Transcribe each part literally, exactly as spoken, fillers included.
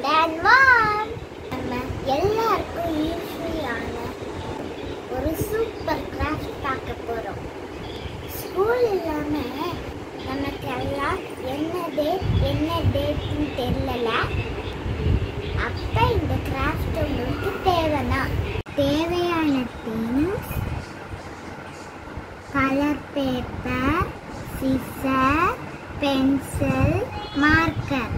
and warm. நம்ம எல்லாருக்கும் ஈஸியான ஒரு சூப்பர் கிராஃப்ட் பார்க்க போறோம். ஸ்கூல் இல்லாம நமக்கு எல்லாம் என்ன டேட் என்ன டேட்னு தெரியல. அப்ப இந்த கிராஃப்ட் உங்களுக்கு தேவைன்னா தேவையான things colour paper, scissor, pencil, marker.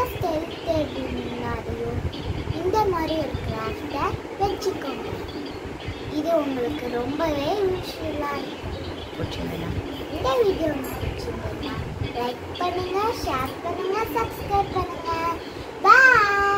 Style தேடினாரையும் இந்த மாதிரி ஒரு கிராஃப்டை வச்சுக்கோங்க. இது உங்களுக்கு ரொம்பவே யூஸ்ஃபுல்லாக இருக்கும். பிடிச்சிருந்தா இந்த வீடியோ உங்களுக்கு பிடிச்சிருந்தா லைக் பண்ணுங்க, ஷேர் பண்ணுங்க, சப்ஸ்கிரைப் பண்ணுங்க. பாய்.